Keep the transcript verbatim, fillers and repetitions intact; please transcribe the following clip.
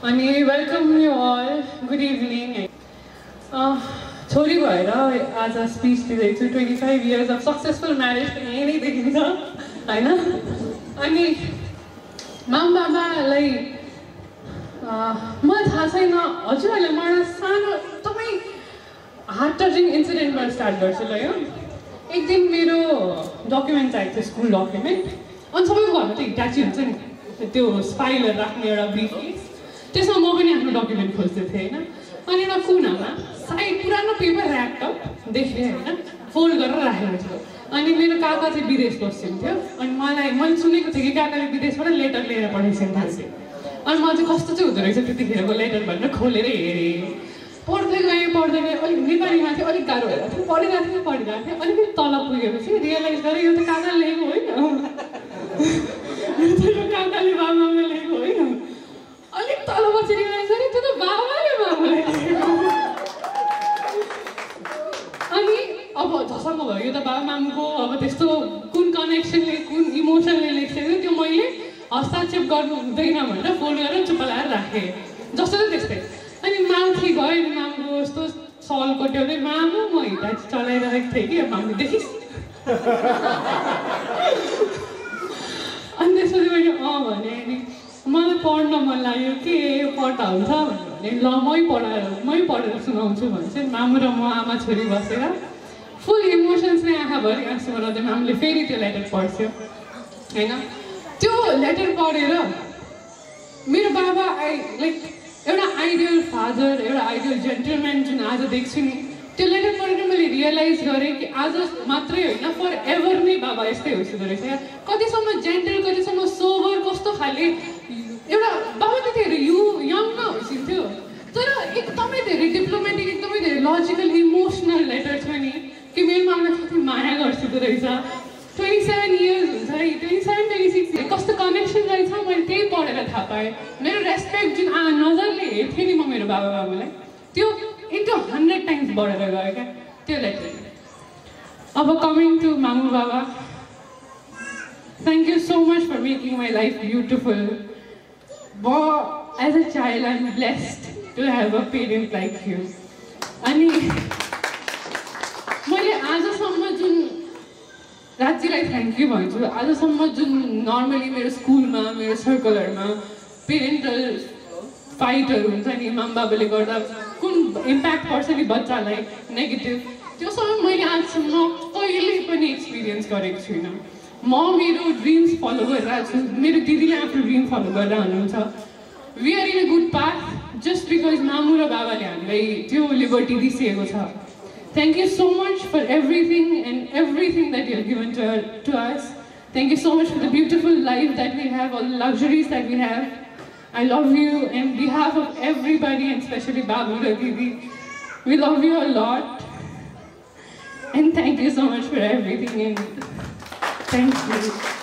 अनि welcome you all. Good evening. छोरी भएर आज स्पिच दिँदैछु छु twenty-five years of successful marriage यही नै देखिन्छ हैन. अनि माम बाबालाई मलाई थाहा छैन हजुरहरूले मलाई सानो एकदमै हार्ट टचिङ इन्सिडेन्टबाट स्टार्ट गर्छु ल. यो एक दिन मेरो डकुमेन्ट चाहिएको थियो, स्कुल डकुमेन्ट. अनि सबैको घरमा त्यो हिटाची हुन्छ नि, त्यो फाइलहरू राख्ने एउटा ब्रिफ केस. त्यसमा म पनि आफ्नो डकुमेन्ट खोज्दै थिएँ होइन. अनि एउटा कुनामा साइड पुरानो पेपर ऱ्यापटप देखेँ होइन, फोल्ड गरेर राखेको थियो. अनि मेरो काका चाहिँ विदेश बस्नुहुन्थ्यो. अनि मलाई मैले सुनेको थिएँ कि काकाले विदेशबाट लेटर लिएर पठाइसक्नु थाल्थ्यो. अनि मलाई चाहिँ कस्तो चाहिँ हुँदो रहेछ त्यतिखेरको लेटर भनेर खोलेर हेरेँ. पढ्दै गएँ पढ्दै गएँ अलिक नेपालीमा चाहिँ अलिक गाह्रो भएर थियो. पढिरहेको थिएँ पढिरहेको थिएँ अलिकति तल पुगेपछि रियलाइज गरेँ यो त काकाले लेखेको होइन, यो काकाले बाबामा लेखेको होइन. अलिक तल बसेर रियलाइज गरेँ त्यो त बाबाले बाबालाई लेखेको. अनि अब झसङ्ग भयो, यो त बाबा मामको अब त्यस्तो कुन कनेक्सनले कुन इमोसनले लेख्छ त्यो मैले हस्ताक्षेप गर्नु हुँदैन भनेर फोल्ड गरेर चुप्प लगाएर राखेँ जस्तो त त्यस्तै. अनि माथि गयो अनि मामको यस्तो सल कोट्याउँदै मामु म हिटाची चलाइरहेको थिएँ कि मामु देखिस्. अनि त्यसपछि मैले अँ भने अनि मलाई पढ्न मन लाग्यो के पढ्दा हुन्छ भने ल मै पढाएर मै पढेर सुनाउँछु भने चाहिँ मामु र म आमा छोरी बसेर फुल इमोसन्स नै आँखाभरि आँसु बनाउँदै मामुले फेरि त्यो लेटर पढ्थ्यो होइन. त्यो लेटर पढेर मेरो बाबा आई लाइक एउटा आइडियल फादर, एउटा आइडियल जेन्टलम्यान जुन आज देख्छु नि, त्यो लेटर पढेर मैले रियलाइज गरेँ कि आज मात्रै होइन फर एभर नै बाबा यस्तै हुँदो रहेछ. कतिसम्म जेन्टल, कतिसम्म सोभर, कस्तो खाले एउटा बाबा त्यतिखेर यु यङ न होइसिन्थ्यो तर एकदमै धेरै डिप्लोमेटिक, एकदमै धेरै लजिकल इमोसनल लेटर छ नि कि मेरो मामालाई कति माया गर्छु रहेछ. ट्वेन्टी सेभेन इयर्स हुन्छ है, ट्वेन्टी सेभेन ट्वेन्टी सिक्स कस्तो कनेक्सन रहेछ मैले त्यही पढेर थाहा पाएँ. मेरो रेस्पेक्ट जुन आ नजरले हेर्थेँ नि म मेरो बाबा बाबुलाई त्यो इन्टु हन्ड्रेड टाइम्स बढेर गयो क्या त्यो लेटर. अब कमिङ टु मामु बाबा, thank you so much for making my life beautiful. म as a child I am blessed to have a parent like you. अनि मैले आजसम्म जुन राज्यलाई थ्याङ्क यू भन्छु, आजसम्म जुन नर्मली मेरो स्कुलमा मेरो सर्कलहरूमा पेरेन्टल फाइटहरू हुन्छ नि, मामबाबुले गर्दा कुन इम्प्याक्ट पर्छ नि बच्चालाई नेगेटिभ, त्यो सबै मैले आजसम्म कहिले पनि एक्सपिरियन्स गरेको छुइनँ. म मेरो ड्रिम्स फलो गरिरहेको छु, मेरो दिदीले आफ्नो ड्रिम फलो गरेर हुनुहुन्छ. We are in a good path just because मामु र बाबाले हामीलाई त्यो लिबर्टी दिइसकेको छ. Thank you so much for everything and everything that you have given to, to us. Thank you so much for the beautiful life that we have, all the luxuries that we have. I love you on behalf of everybody and especially Babu and Didi. We love you a lot. And thank you so much for everything. And thank you.